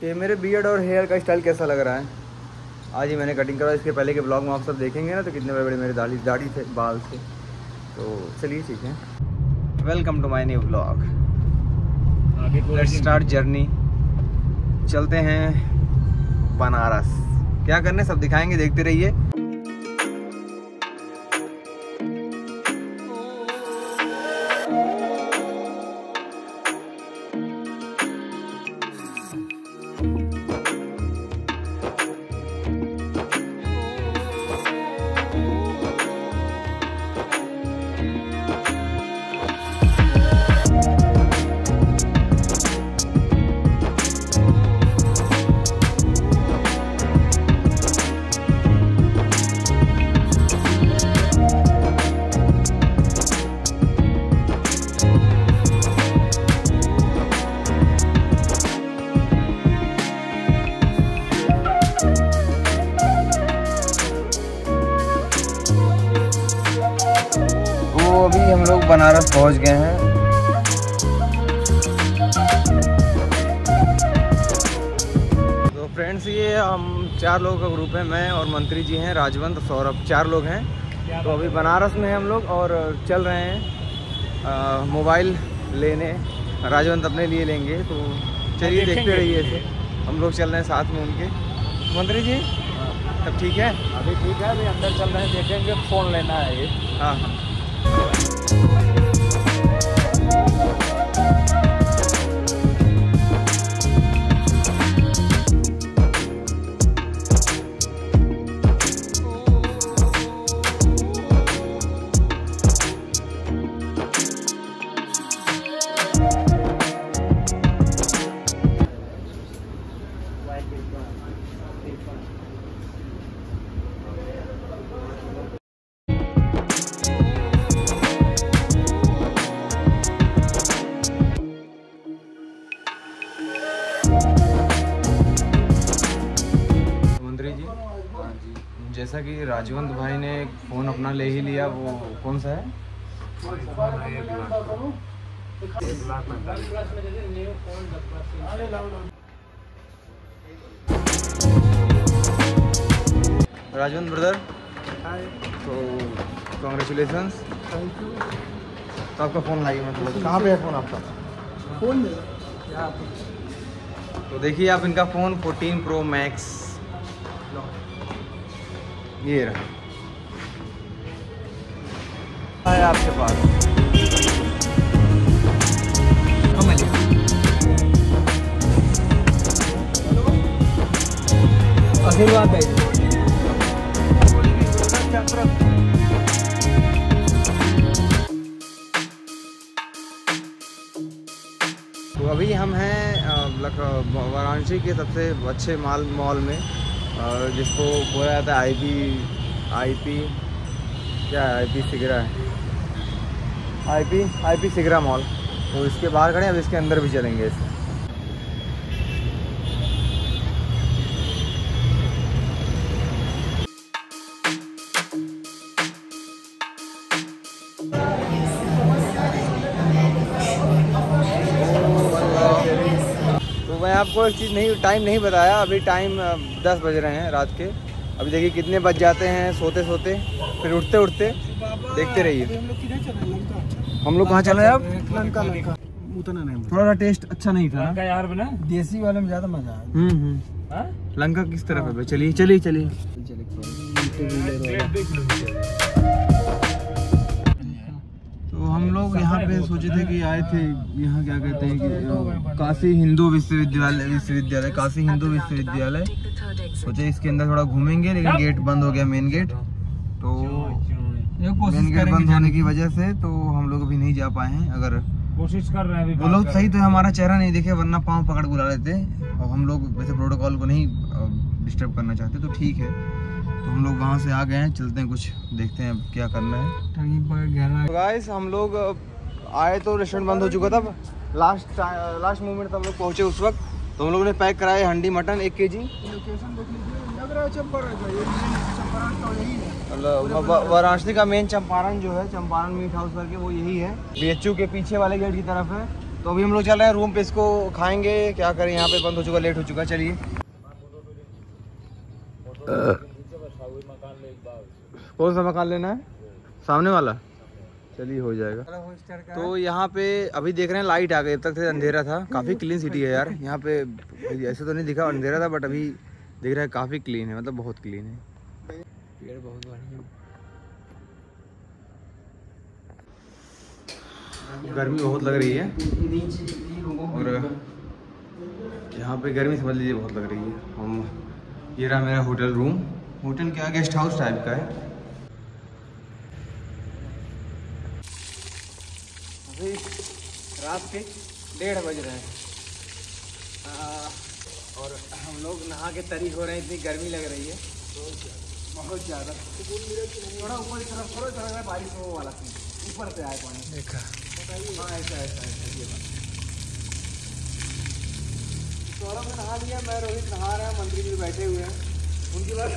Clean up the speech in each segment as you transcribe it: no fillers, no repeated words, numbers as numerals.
ये मेरे बियर्ड और हेयर का स्टाइल कैसा लग रहा है? आज ही मैंने कटिंग करा। इसके पहले के ब्लॉग में आप सब देखेंगे ना तो कितने बड़े बड़े मेरे दाढ़ी थे, बाल थे। तो चलिए ठीक है, welcome to my new blog. Let's start journey. चलते हैं बनारस। क्या करने सब दिखाएंगे, देखते रहिए। अभी हम लोग बनारस पहुंच गए हैं। तो फ्रेंड्स, ये हम 4 लोगों का ग्रुप है। मैं और मंत्री जी हैं, राजवंत, सौरभ, 4 लोग हैं। तो अभी बनारस में हम लोग और चल रहे हैं मोबाइल लेने। राजवंत अपने लिए लेंगे, तो चलिए देखते रहिए। ऐसे हम लोग चल रहे हैं साथ में उनके। मंत्री जी सब ठीक है? अभी ठीक है, अभी अंदर चल रहे हैं, देखेंगे। फ़ोन लेना है ये। हाँ। जैसा कि राजवंत भाई ने फ़ोन अपना ले ही लिया, वो कौन सा है? राजवंत ब्रदर, तो कॉन्ग्रेचुलेसन्स। Thank you. तो आपका फ़ोन लाइए, मतलब कहाँ पे है फ़ोन आपका? फ़ोन तो देखिए आप, इनका फ़ोन 14 Pro Max ये रहा है आपके पास। आशीर्वाद है। तो अभी हम हैं वाराणसी के सबसे अच्छे मॉल में, जिसको बोला जाता है आईपी क्या है, आईपी सिगरा है, आईपी सिगरा मॉल। तो इसके बाहर खड़े हैं, अब इसके अंदर भी चलेंगे इसे। तो मैं आपको एक चीज़ नहीं, टाइम नहीं बताया। अभी टाइम 10 बज रहे हैं रात के। अभी देखिए कितने बज जाते हैं सोते सोते, फिर उठते उठते। देखते रहिए। हम लोग कहाँ चल रहे हैं अब? लंका। उतना नहीं, थोड़ा सा टेस्ट अच्छा नहीं था लंका यार बना, देसी वाले में ज़्यादा मजा आया। लंका किस तरफ है भाई? चलिए चलिए चलिए। तो हम लोग यहाँ पे सोचे थे कि आए थे, यहाँ क्या कहते हैं कि काशी हिंदू विश्वविद्यालय, काशी हिंदू विश्वविद्यालय। सोचे इसके अंदर थोड़ा घूमेंगे, लेकिन गेट बंद हो गया, मेन गेट। तो मेन गेट बंद होने की वजह से तो हम लोग अभी नहीं जा पाए हैं। अगर कोशिश कर रहे हैं, वो लोग सही तो हमारा चेहरा नहीं देखे, वरना पाँव पकड़ बुला लेते। और हम लोग वैसे प्रोटोकॉल को नहीं डिस्टर्ब करना चाहते, तो ठीक है। तो हम लोग वहाँ से आ गए हैं, चलते हैं, कुछ देखते हैं क्या करना है। तो गाइस, हम लोग आए तो रेस्टोरेंट बंद हो चुका था। लास्ट मोमेंट तब लोग पहुँचे उस वक्त। तो हम लोगों ने पैक कराए हंडी मटन 1 kg। वाराणसी का मेन चंपारण जो है, चंपारण मीट हाउस करके, वो यही है। BHU के पीछे वाले गेट की तरफ है। तो अभी हम लोग चल रहे हैं रूम पे, इसको खाएंगे, क्या करें, यहाँ पे बंद हो चुका, लेट हो चुका। चलिए कौन सा मकान लेना है? सामने वाला, चलिए हो जाएगा। तो यहाँ पे अभी देख रहे हैं लाइट आ गई, तक से अंधेरा था। काफ़ी क्लीन सिटी है यार यहाँ पे, ऐसे तो नहीं दिखा, अंधेरा था बट अभी दिख रहा है काफ़ी क्लीन है, मतलब बहुत क्लीन है। पेड़ बहुत बढ़िया, गर्मी बहुत लग रही है और यहाँ पे गर्मी समझ लीजिए बहुत लग रही है। हम, ये रहा मेरा होटल रूम, होटल क्या गेस्ट हाउस टाइप का है। अभी रात के 1:30 बज रहे हैं और हम लोग नहा के तरी हो रहे हैं, इतनी गर्मी लग रही है बहुत ज़्यादा। थोड़ा ऊपर की तरफ थोड़ा लग रहा है बारिश हो वाला, ऊपर से आए पानी देखा। हाँ ऐसा ये बात। सौरभ ने नहा लिया, मैं रोहित नहा रहे हैं, मंत्री जी बैठे हुए हैं, उनकी बात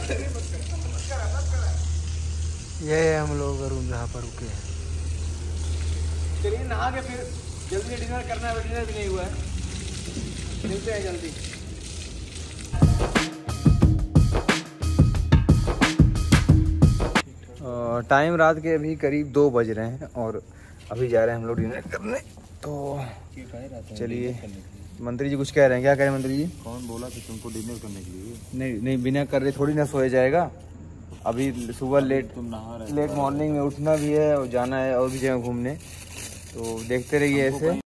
ये है हम लोग का रूम जहाँ पर रुके हैं। चलिए नहा के फिर जल्दी डिनर करना है, डिनर भी नहीं हुआ है, मिलते हैं जल्दी। टाइम रात के अभी करीब 2 बज रहे हैं और अभी जा रहे हैं हम लोग डिनर करने। तो चलिए, मंत्री जी कुछ कह रहे हैं, क्या कह रहे हैं मंत्री जी? कौन बोला कि तुमको डिनर करने के लिए? नहीं, बिना कर रहे थोड़ी ना सोया जाएगा। अभी सुबह लेट मॉर्निंग में उठना भी है और जाना है और भी जगह घूमने, तो देखते रहिए ऐसे।